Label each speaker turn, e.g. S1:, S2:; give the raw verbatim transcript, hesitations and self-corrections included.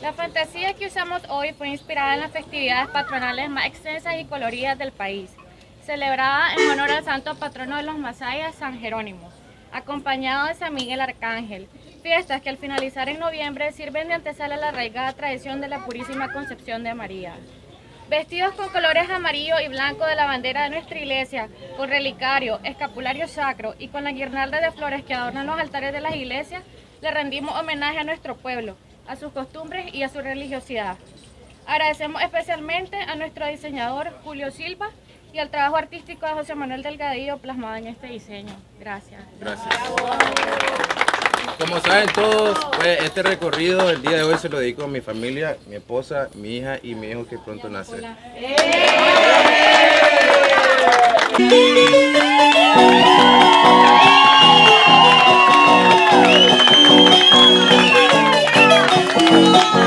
S1: La fantasía que usamos hoy fue inspirada en las festividades patronales más extensas y coloridas del país, celebrada en honor al santo patrono de los masayas, San Jerónimo, acompañado de San Miguel Arcángel, fiestas que al finalizar en noviembre sirven de antesala a la arraigada tradición de la Purísima Concepción de María. Vestidos con colores amarillo y blanco de la bandera de nuestra iglesia, con relicario, escapulario sacro y con la guirnalda de flores que adornan los altares de las iglesias, le rendimos homenaje a nuestro pueblo, a sus costumbres y a su religiosidad. Agradecemos especialmente a nuestro diseñador Julio Silva y al trabajo artístico de José Manuel Delgadillo plasmado en este diseño. Gracias.
S2: Gracias. Como saben todos, pues, este recorrido el día de hoy se lo dedico a mi familia, mi esposa, mi hija y mi hijo que pronto nace. ¡Eh!